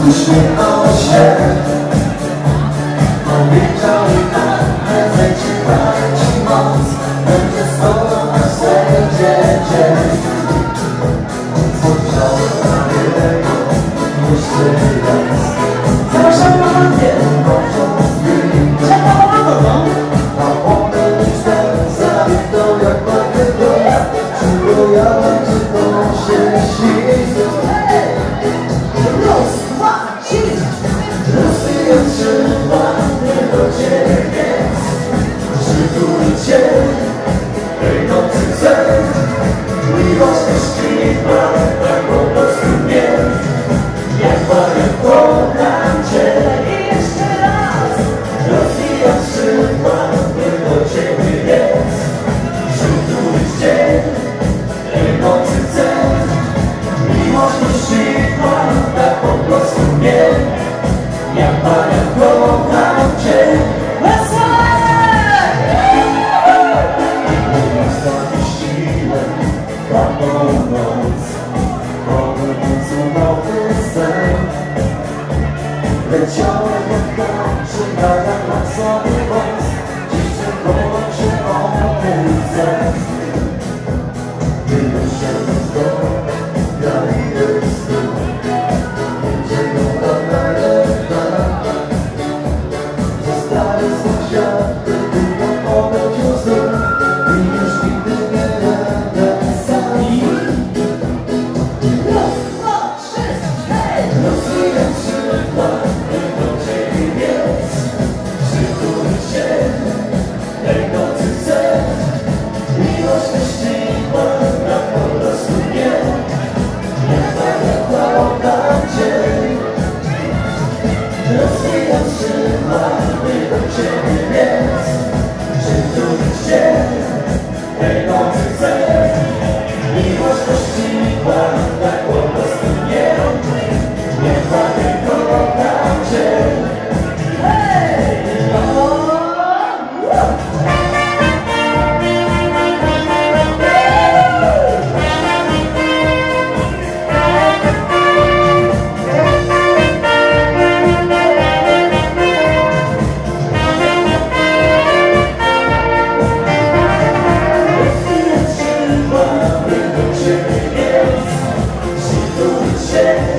uśmiechnął się. Powiedział mi tak, że zajczyła ci moc, będzie z tobą na swecie dzień. Spojrzałem na niego jeszcze raz. Zapraszamy na bankię. Czekam na to, A potem już tak zawitał jak Magdalena. Przybojała, czy to się ślizło. Raz, dwa, trzy. Rozwijam skrzydła, nie do ciebie więc przytulić cię tej nocy chcę. Miłość nie śpiewa, tak po prostu mnie. Jak bawię, kocham cię. I jeszcze raz. Rozwijam skrzydła, nie do ciebie więc przytulić cię tej nocy chcę. Miłość nie śpiewa, tak po prostu mnie. Jak bawię, kocham cię. Zamieściłem tamtą noc, powiem cudowny sen. Leciałem jak tańczy, jak sobie wąs, dziś przekończy o mój sen. Tyle się z domu, ja idę z tyłu, będzie ją odnajdę. Zostaję z światy, tylko odejść z domu i już nigdy nie będę sam. Raz, dwa, trzy. Hej! Rozwijam skrzydła, nie do ciebie więc przytulić się tej nocy chcę. Miłość myśliwa, tak po prostu nie. Jak bawię, kocham cię. Rozwijam skrzydła, nie do ciebie więc przytulić się tej nocy chcę. Miłość myśliwa, tak po prostu nie. Jak bawię, kocham cię. Hej! Rozwijam skrzydła, nie do ciebie więc przytulić się